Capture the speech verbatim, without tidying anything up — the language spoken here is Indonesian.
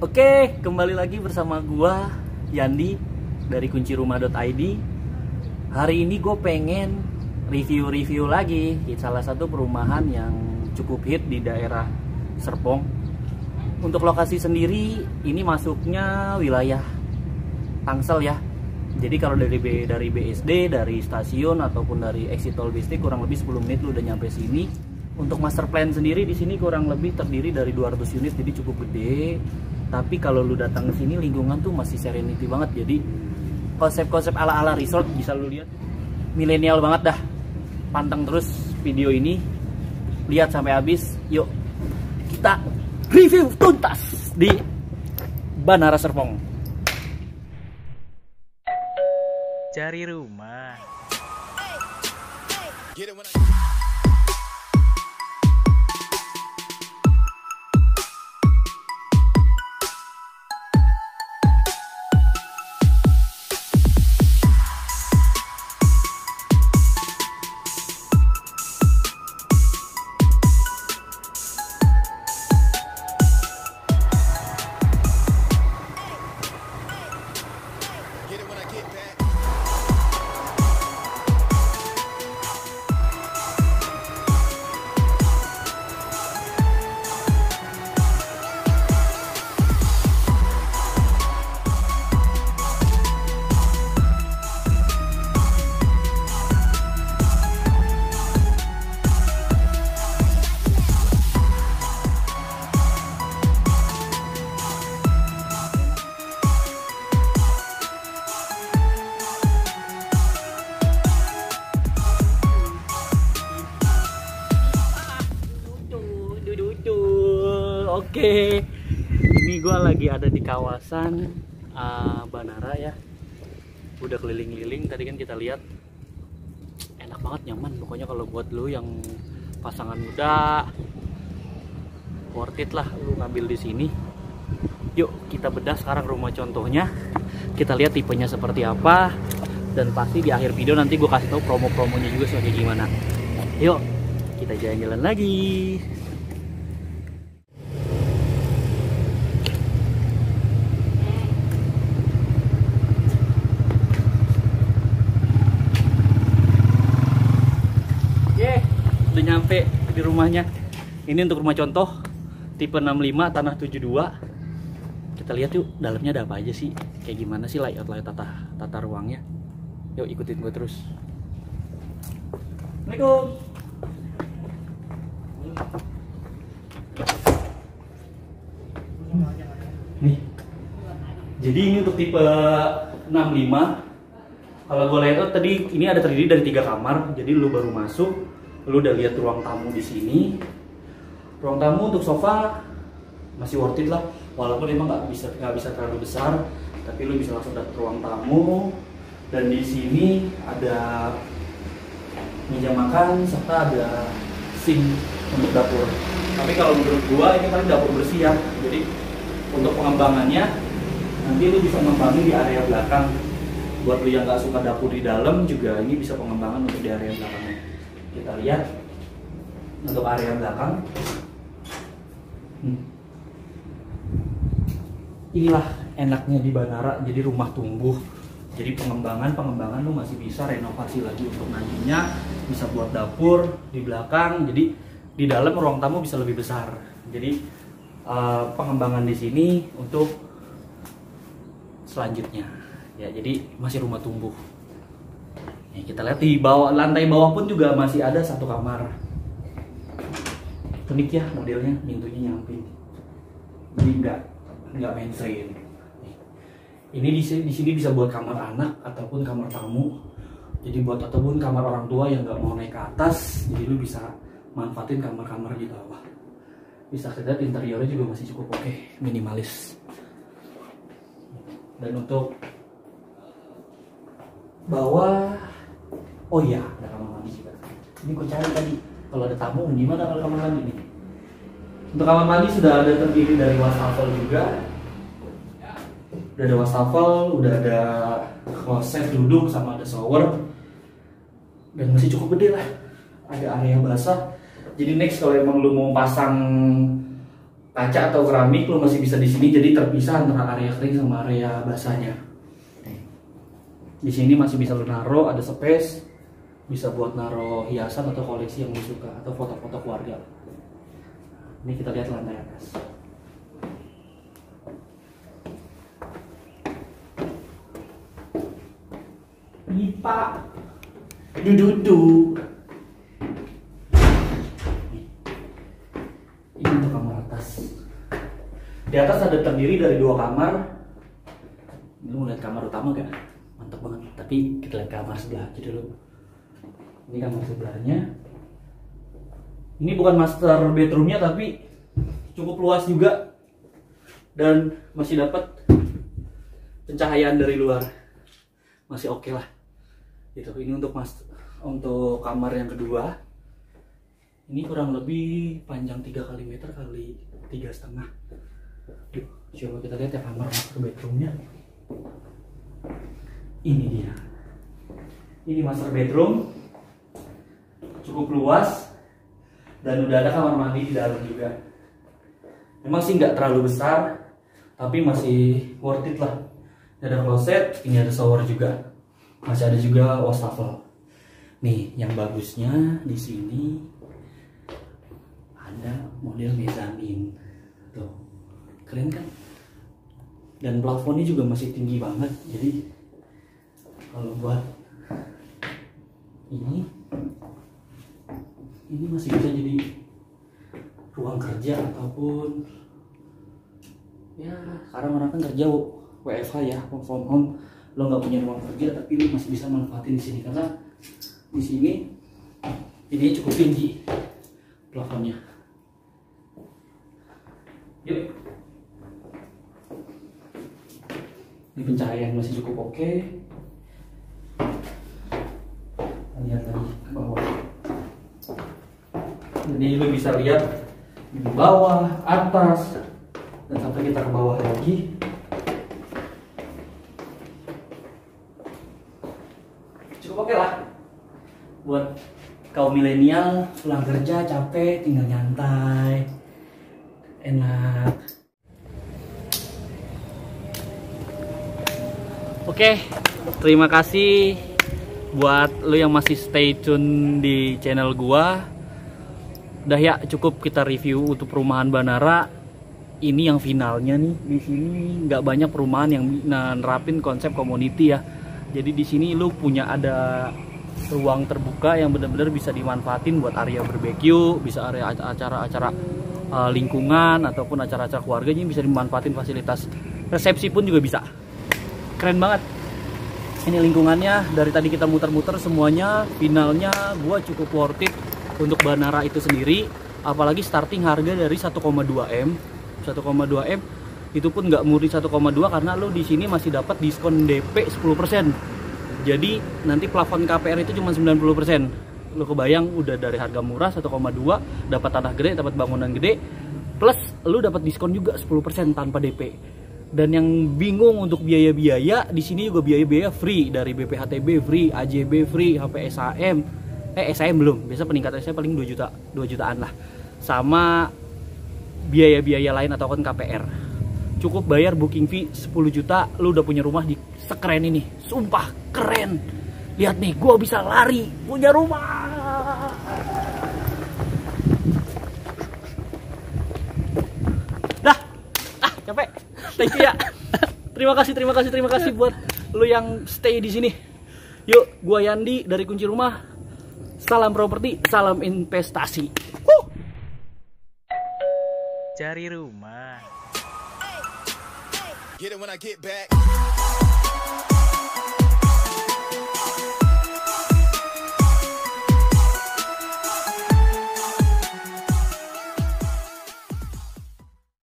Oke, kembali lagi bersama gua Yandi dari kunci rumah dot i d. Hari ini gue pengen review-review lagi di salah satu perumahan yang cukup hit di daerah Serpong. Untuk lokasi sendiri ini masuknya wilayah Tangsel ya. Jadi kalau dari B, dari B S D, dari stasiun ataupun dari exit tol Bistik kurang lebih sepuluh menit lu udah nyampe sini. Untuk master plan sendiri di sini kurang lebih terdiri dari dua ratus unit, jadi cukup gede. Tapi kalau lu datang ke sini lingkungan tuh masih serenity banget. Jadi konsep-konsep ala-ala resort bisa lu lihat. Milenial banget dah. Panteng terus video ini. Lihat sampai habis. Yuk kita review tuntas di Banara Serpong. Cari rumah. Oke, ini gue lagi ada di kawasan uh, Banara ya. Udah keliling-keliling, tadi kan kita lihat enak banget, nyaman. Pokoknya kalau buat lu yang pasangan muda, worth it lah lu ngambil di sini. Yuk kita bedah sekarang rumah contohnya. Kita lihat tipenya seperti apa, dan pasti di akhir video nanti gue kasih tahu promo-promonya juga seperti gimana. Yuk kita jalan-jalan lagi. Udah nyampe di rumahnya. Ini untuk rumah contoh tipe enam puluh lima tanah tujuh puluh dua. Kita lihat yuk dalamnya ada apa aja sih, kayak gimana sih layout layout tata tata ruangnya. Yuk ikutin gue terus. Assalamualaikum. Nih, jadi ini untuk tipe enam puluh lima. Kalau gue layout tadi ini ada terdiri dari tiga kamar. Jadi lu baru masuk, lu udah lihat ruang tamu di sini. Ruang tamu untuk sofa masih worth it lah, walaupun emang nggak bisa nggak bisa terlalu besar, tapi lu bisa langsung dapet ruang tamu. Dan di sini ada meja makan serta ada sink untuk dapur. Tapi kalau menurut gua ini paling dapur bersih ya. Jadi untuk pengembangannya nanti lu bisa ngembangin di area belakang. Buat lu yang nggak suka dapur di dalam juga ini bisa pengembangan untuk di area belakangnya. Kita lihat untuk area belakang. Hmm. Inilah enaknya di Banara, jadi rumah tumbuh. Jadi pengembangan pengembangan lu masih bisa renovasi lagi untuk nantinya, bisa buat dapur di belakang. Jadi di dalam ruang tamu bisa lebih besar. Jadi uh, pengembangan di sini untuk selanjutnya. Ya, jadi masih rumah tumbuh. Ya, kita lihat di bawah, lantai bawah pun juga masih ada satu kamar. Unik ya modelnya, pintunya nyamping. Jadi enggak enggak mainstream. Ini di sini, di sini bisa buat kamar anak ataupun kamar tamu. Jadi buat ataupun kamar orang tua yang nggak mau naik ke atas, jadi lu bisa manfaatin kamar-kamar di bawah. Bisa lihat interiornya juga masih cukup oke, minimalis. Dan untuk bawah, oh iya, ada kamar mandi juga. Ini gue cari tadi, kalau ada tamu gimana kalau kamar mandi nih? Untuk kamar mandi sudah ada terdiri dari wastafel juga. Udah ada wastafel, udah ada kloset duduk sama ada shower. Dan masih cukup gede lah. Ada area basah. Jadi next kalau emang lu mau pasang kaca atau keramik lo masih bisa di sini, jadi terpisah antara area kering sama area basahnya. Di sini masih bisa lo naro, ada space, bisa buat naro hiasan atau koleksi yang lo suka atau foto-foto keluarga. Ini kita lihat lantai atas. Pipa, dududu. Ini untuk kamar atas. Di atas ada terdiri dari dua kamar. Ini mau lihat kamar utama gak? Mantap banget. Tapi kita lihat kamar sebelah aja dulu. Ini kamar sebelahnya. Ini bukan master bedroomnya tapi cukup luas juga dan masih dapat pencahayaan dari luar. Masih oke okay lah. Gitu. Ini untuk mas untuk kamar yang kedua. Ini kurang lebih panjang tiga kali meter kali tiga setengah. Yuk, coba kita lihat ya kamar master bedroomnya. Ini dia. Ini master bedroom, cukup luas dan udah ada kamar mandi di dalam juga. Memang sih nggak terlalu besar, tapi masih worth it lah. Ini ada closet, ini ada shower juga. Masih ada juga wastafel. Nih, yang bagusnya di sini ada model mezanin. Tuh, keren kan? Dan plafonnya juga masih tinggi banget. Jadi kalau buat ini, ini masih bisa jadi ruang kerja ataupun ya sekarang orang kan kerja W F H ya, work from home. Lo nggak punya ruang kerja tapi lo masih bisa manfaatin di sini karena di sini ini cukup tinggi plafonnya. Yuk, ini pencahayaan masih cukup oke. Lihat lagi ke bawah. Jadi lo bisa lihat di bawah, atas, dan sampai kita ke bawah lagi. Cukup oke lah buat kaum milenial pulang kerja capek tinggal nyantai enak. Oke, terima kasih buat lo yang masih stay tune di channel gua. Udah ya, cukup kita review untuk perumahan Banara. Ini yang finalnya nih. Di sini nggak banyak perumahan yang nerapin konsep community ya. Jadi di sini lu punya ada ruang terbuka yang benar-benar bisa dimanfaatin buat area barbecue, bisa area acara-acara uh, lingkungan ataupun acara-acara keluarga. Ini bisa dimanfaatin fasilitas resepsi pun juga bisa. Keren banget. Ini lingkungannya dari tadi kita muter-muter semuanya finalnya gua cukup worth it untuk Banara itu sendiri. Apalagi starting harga dari satu koma dua M. satu koma dua M itu pun nggak murni satu koma dua karena lo di sini masih dapat diskon D P sepuluh persen. Jadi nanti plafon K P R itu cuma sembilan puluh persen. Lo kebayang udah dari harga murah satu koma dua, dapat tanah gede, dapat bangunan gede, plus lo dapat diskon juga sepuluh persen tanpa D P. Dan yang bingung untuk biaya-biaya, di sini juga biaya-biaya free dari B P H T B free, A J B free, H P S A M. Eh S A M belum. Biasa peningkatan saya paling dua juta, dua jutaan lah. Sama biaya-biaya lain ataupun K P R. Cukup bayar booking fee sepuluh juta, lu udah punya rumah di sekeren ini. Sumpah keren. Lihat nih, gua bisa lari punya rumah. Dah, ah capek. Thank you ya. Terima kasih, terima kasih, terima kasih buat lu yang stay di sini. Yuk, gua Yandi dari Kunci Rumah. Salam properti, salam investasi. Huh. Cari rumah. Get it when I get back.